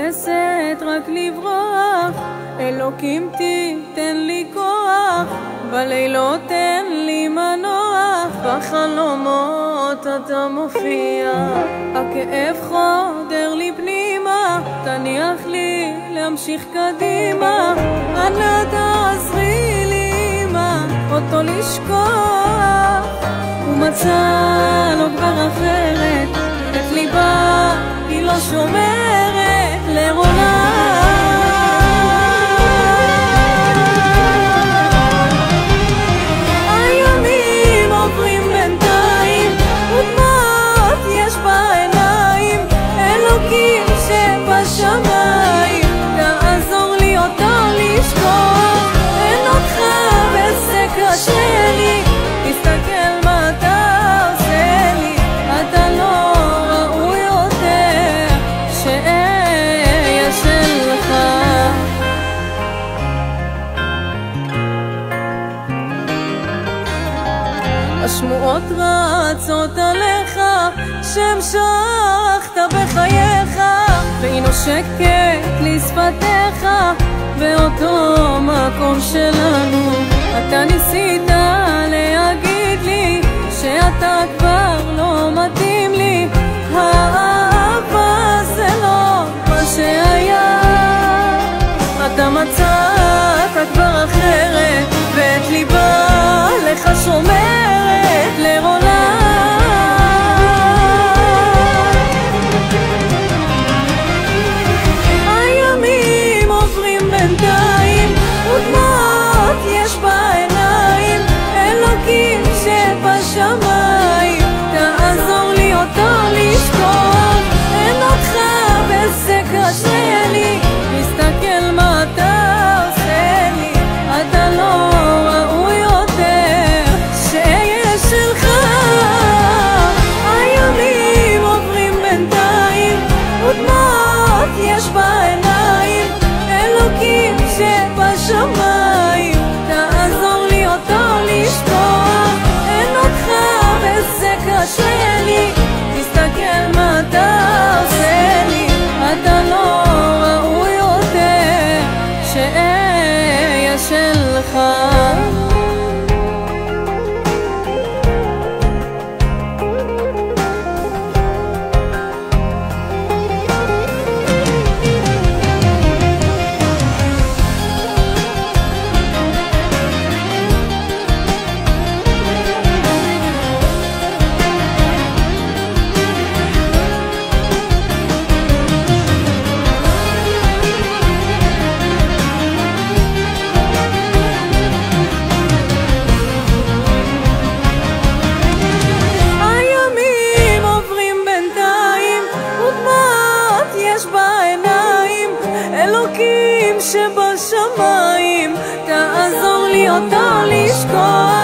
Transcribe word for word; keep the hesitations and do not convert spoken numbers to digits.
מחפשת רק לברוח, אלוקים תיתן לי כוח, בלילות תן לי מנוח, בחלומות אתה מופיע, הכאב חודר לי פנימה, תניח לי להמשיך קדימה, אנא תעזרי לי אמא, אותו לשכוח, הוא מצא לו כבר אחרת, את ליבה היא לא שומרת לעולם. הימים עוברים בינתיים, ודמעות יש בעיניים, אלוקים שבשמיים, תעזור לי אותו לשכוח, אין אותך וזה קשה לי, תסתכל מה אתה עושה לי, אתה לא ראוי יותר שאהיה שלך. השמועות רצות עליך, שהמשכת בחייך, והיא נושקת לשפתיך, באותו מקום שלנו. אתה ניסית להגיד לי שאתה כבר לא מתאים לי, האהבה זה לא מה שהיה, אתה מצאת כבר אחרת, ואת ליבה לך שומרת לעולם. הימים עוברים בינתיים, ודמעות יש בעיניים, אלוקים שבשמיים, תעזור לי אותו לשכוח, אין אותך וזה קשה לי, תסתכל מה אתה עושה לי, אתה לא ראוי יותר שאהיה שלך. הימים עוברים בינתיים, ודמעות יש בעיניים, אלוקים שבשמיים, תעזור לי אותו לשכוח, אין אותך וזה קשה לי, תסתכל מה אתה עושה לי, אתה לא ראוי יותר שאהיה שלך. שבשמיים, תעזור לי אותו לשכוח,